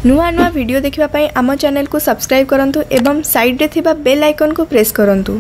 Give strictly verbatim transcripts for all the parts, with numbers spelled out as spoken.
नुआ नुआ वीडियो देखिबा पई आम चैनल को सब्सक्राइब करंतु एवं साइड रे थिबा बेल आइकन को प्रेस करंतु।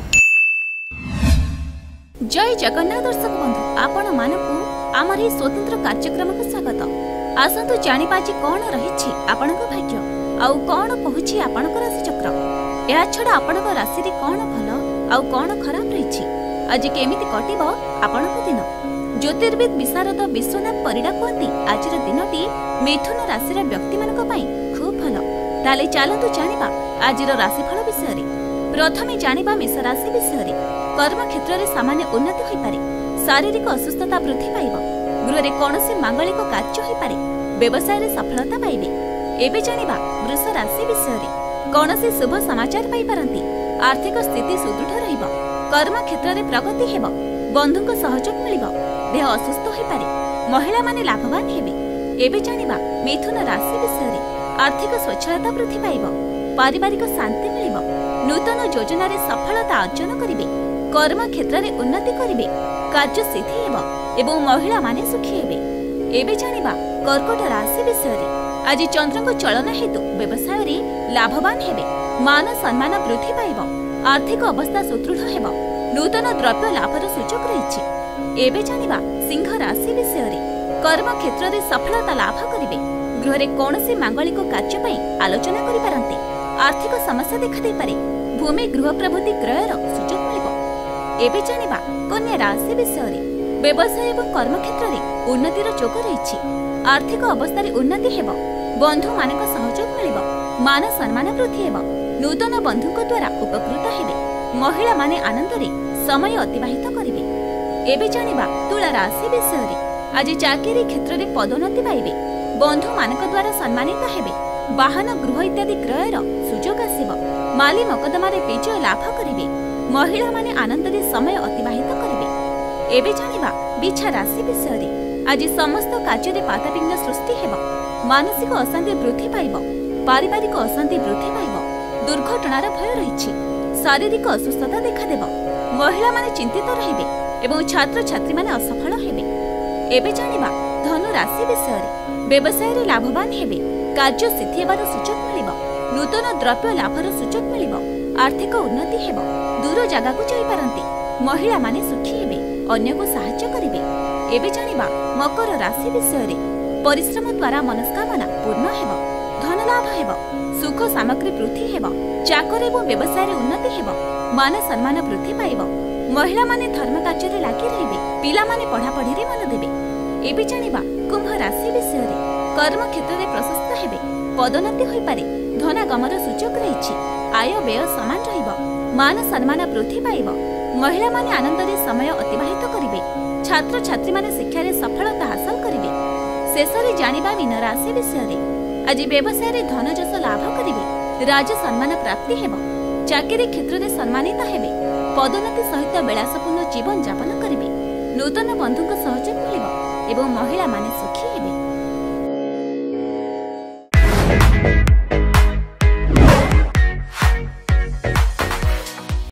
जय जगन्नाथ दर्शक बंधु आपण मानकु आमर ही स्वतंत्र कार्यक्रम को स्वागत। आसंतु जानिबा जी कोन रहिछि आपनक भाग्य आउ कोन कहूछि आपनक राशि चक्र। या छडा आपनक राशि रे कोन भलो आउ कोन खराब रहिछि, आज केमिति कटिबो आपनक दिन। ज्योतिर्विद विशारद विश्वनाथ परिडा कहती आज दिनटी मिथुन राशि व्यक्ति मानक पई खूब भलो। ताले चलतु जानिबा आज राशिफल विषय रे। प्रथमे जानिबा मेष राशि विषय रे। कर्म क्षेत्र में सामान्य उन्नति होई पारे, शारीरिक असुस्थता वृद्धि पाइब, गृह रे कोनोसी मांगलिक कार्य होई पारे, व्यवसाय रे सफलता पाइबे। एबे जानिबा वृष राशि विषय रे। कोनोसी शुभ समाचार पाई पारंती, आर्थिक स्थिति सुदृढ़ रहिब, कर्म क्षेत्र में प्रगति हेब, बंधुक सहयोग मिलिब, देह असुस्थ होई पारे, महिला माने लाभवान हेबे। एबे जानिबा मिथुन राशि विषय रे। आर्थिक स्वच्छता वृद्धि पाइब, पारिवारिक शांति मिलिब, नूतन योजना रे सफलता अर्जन करिवे, कर्म क्षेत्र में उन्नति करिवे, कार्य सिद्धि हेब एवं महिला माने सुखी हेबे। एबे जानिबा कर्कट राशि विषय रे। आज चंद्रक चलन हेतु व्यवसाय रे लाभवान हेबे, मान सम्मान वृद्धि पाइब, आर्थिक अवस्था सुदृढ़ हेब, नूतन द्रव्य लाभर सुयोग रहिछि। एबे जानिबा सिंह राशि विषय रे। कर्म क्षेत्र में सफलता लाभ करिवे, गृह रे कोनोसी मांगलिक कार्य पई आलोचना करि पारंते, आर्थिक समस्या देखा दे पारे, भूमि गृह प्रभृति क्रयर सुयोग मिलिब। एबे जानिबा कन्या राशि विषय रे। व्यवसाय एवं कर्म क्षेत्र में उन्नतिर जोग रहिछि, आर्थिक अवस्था रे उन्नति हेब, बंधु मानक सहयोग मिलिब, मान सम्मान वृद्धि हेब, नूतन बंधुक द्वारा उपकृत हेबे, महिला माने आनंद रे समय अतिबाहित करिवे। एबे जानिबा तुला राशि विषय रे। आज चाकरी क्षेत्र में पदोन्नति पाइबे, बंधु मानक द्वारा सम्मानित हेबे, वाहन गृह इत्यादि क्रयर सुयोग आसिब, माली मकदमा रे विजय लाभ करिवे, महिला माने आनंद रे समय अतिबाहित करिवे। एबे जानिबा बिछा राशि विषय रे। आज समस्त कार्य रे बाधाविघ्न सृष्टि हेब, मानसिक अशांति वृद्धि पाइब, पारिवारिक अशांति वृद्धि पाइब, दुर्घटनार भय रहिछि, शारीरिक असुस्थता देखा देब, महिला माने चिंतित रहिबे एवं छात्र छात्री माने असफल हेबे। एबे जानिबा धनु राशि विषय रे। व्यवसाय रे लाभवान हेबे, कार्य सिद्धि हेबार सुयोग मिलिब, नूतन द्रव्य लाभर सुयोग मिलिब, आर्थिक उन्नति हेब, दूर जगह को जाई पारंती, महिला माने सुखी हेबे, अन्य को सहायता करिवे। एबे जानिबा मकर राशि विषय रे। परिश्रम द्वारा मनस्कामना पूर्ण हेब, धन लाभ हेब, सुख सामग्री वृद्धि हेब, चाकर एवं व्यवसाय रे उन्नति हेब, मान सम्मान वृद्धि पाइब, महिला माने धर्म कार्य रे लागि रहिबे, पिला माने पढ़ा पढ़ी रे मन देबे। एबे जानिबा कुंभ राशि विषय रे। कर्म क्षेत्र में प्रशस्त हेबे, पदोन्नति होई पारे, धनागमर सुयोग रहिछि, आय व्यय समान रहिब, मान सम्मान वृद्धि पाइब, महिला माने आनंद रे समय अतिबाहित करिवे, छात्र छात्री माने शिक्षा रे सफलता हासिल करिवे। शेष रे जानिबा मीन राशि विषय रे। आज व्यवसाय रे धन जस लाभ करिवे, राज सम्मान प्राप्ति हेब, चाकरी क्षेत्र में सम्मानित हेबे, पदोन्नति सहित विलासपूर्ण जीवन यापन करिवे, नूतन बंधुक सहयोग मिलिब एवं महिला माने सुखी हेबे।